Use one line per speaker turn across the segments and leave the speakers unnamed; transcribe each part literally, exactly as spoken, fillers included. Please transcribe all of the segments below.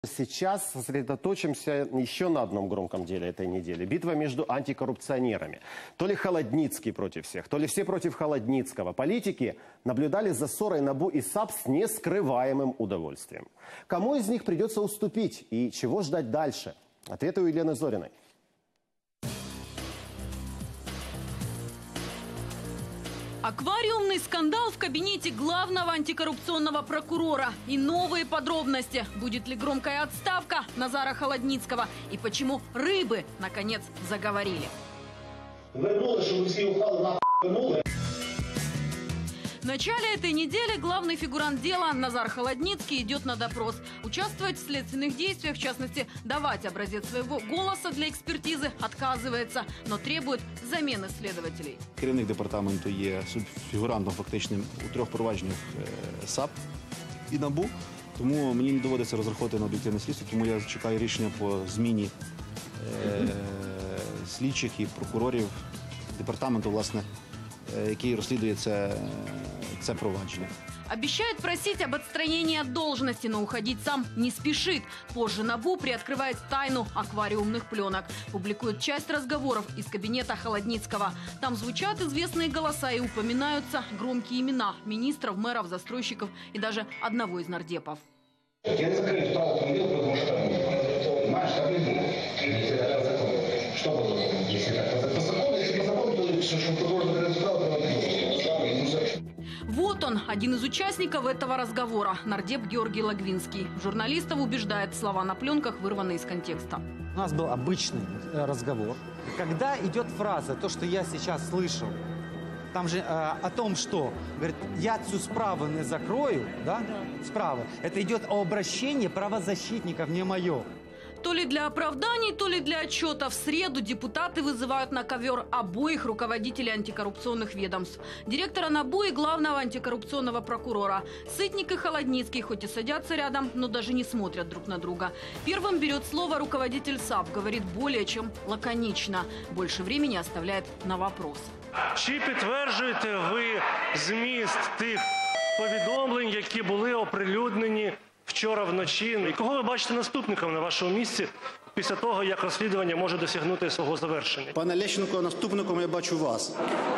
Сейчас сосредоточимся еще на одном громком деле этой недели. Битва между антикоррупционерами. То ли Холодницкий против всех, то ли все против Холодницкого. Политики наблюдали за ссорой НАБУ и САП с нескрываемым удовольствием. Кому из них придется уступить и чего ждать дальше? Ответы у Елены Зориной.
Аквариумный скандал в кабинете главного антикоррупционного прокурора. И новые подробности. Будет ли громкая отставка Назара Холодницкого? И почему рыбы, наконец, заговорили?
Вернули, чтобы все упали, нахуй вернули.
В начале этой недели главный фигурант дела Назар Холодницкий идет на допрос. Участвовать в следственных действиях, в частности, давать образец своего голоса для экспертизы, отказывается, но требует замены следователей.
Керівник департаменту є фігурантом фактичним у трьох провадженнях САП і НАБУ, тому мені не доводиться розраховувати на об'єктивне слідство, тому я чекаю рішення по зміні е слідчих і прокурорів департаменту, власне, який розслідує це, це провадження.
Обещает просить об отстранении от должности, но уходить сам не спешит. Позже НАБУ приоткрывает тайну аквариумных пленок. Публикует часть разговоров из кабинета Холодницкого. Там звучат известные голоса и упоминаются громкие имена министров, мэров, застройщиков и даже одного из нардепов.
Я не закрыт право автомобиля, потому что, понимаешь, так не думаю. Если это по закону. Что по закону? Если это по закону, если по закону, то что прокурор закрыт право, то это
Вот он, один из участников этого разговора, нардеп Георгий Логвинский. Журналистов убеждает, слова на пленках вырваны из контекста.
У нас был обычный разговор. Когда идет фраза, то, что я сейчас слышал, там же э, о том, что, говорит, я цю справу не закрою, да, справа, это идет о обращении правозащитников, не мое.
То ли для оправданий, то ли для отчета. В среду депутаты вызывают на ковер обоих руководителей антикоррупционных ведомств. Директора НАБУ и главного антикоррупционного прокурора. Сытник и Холодницкий хоть и садятся рядом, но даже не смотрят друг на друга. Первым берет слово руководитель САП. Говорит более чем лаконично. Больше времени оставляет на вопрос.
Чи підтверджуєте ви зміст тих повідомлень, які були оприлюднені вчора вночі? І кого ви бачите наступником на вашому місці після того, як розслідування може досягнути свого завершення?
Пане Лещенко, наступником я бачу вас.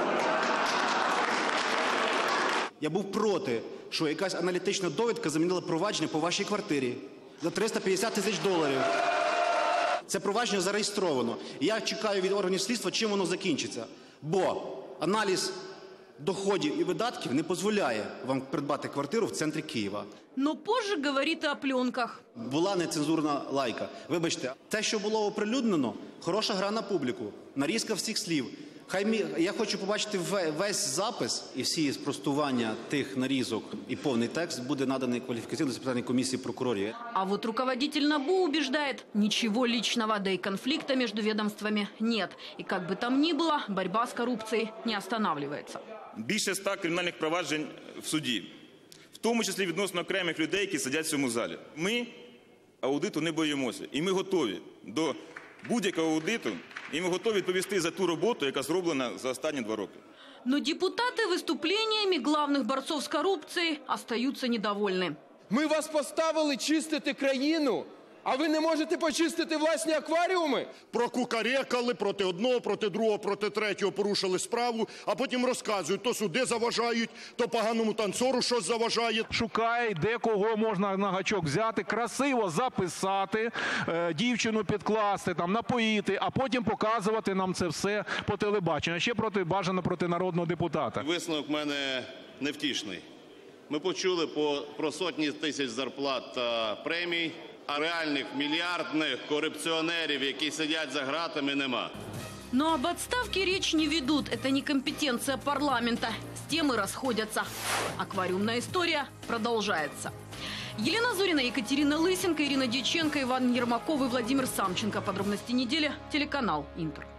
Я був проти, що якась аналітична довідка замінила провадження по вашій квартирі за триста п'ятдесят тисяч доларів. Це провадження зареєстровано. І я чекаю від органів слідства, чим воно закінчиться. Бо аналіз доходів і видатків не дозволяє вам придбати квартиру в центрі Києва.
Но позже говорит и о пленках.
Була нецензурна лайка. Вибачте, те, що було оприлюднено, хороша гра на публіку, нарізка всіх слів. Хай мі... Я хочу побачити весь запис і всі спростування тих нарізок і повний текст буде наданий кваліфікаційно-дисциплінарній комісії прокурорів.
А вот руководитель НАБУ убеждает, ничего личного, да и конфликта между ведомствами нет. И как бы там ни было, борьба с коррупцией не останавливается.
Більше ста кримінальних проваджень в суді, в тому числі відносно окремих людей, які сидять в цьому залі. Ми аудиту не боїмося, і ми готові до будь-якого аудиту, і ми готові відповісти за ту роботу, яка зроблена за останні два роки.
Но депутаты выступлениями главных борцов с коррупцией остаются недовольны.
Ми вас поставили чистити країну, а ви не можете почистити власні акваріуми?
Прокукарекали проти одного, проти другого, проти третього порушили справу, а потім розказують, то суди заважають, то поганому танцору щось заважає.
Шукає, де кого можна на гачок взяти, красиво записати, е, дівчину підкласти, там, напоїти, а потім показувати нам це все по телебаченню. Ще проти, бажано проти народного депутата.
Висновок в мене невтішний. Ми почули по, про сотні тисяч зарплат та премій, а реальных миллиардных коррупционеров, які сидят за гратами, нема.
Но об отставке речь не ведут. Это не компетенция парламента. С темы расходятся. Аквариумная история продолжается. Елена Зорина, Екатерина Лысенко, Ирина Дьяченко, Иван Ермаков и Владимир Самченко. Подробности недели. Телеканал Интер.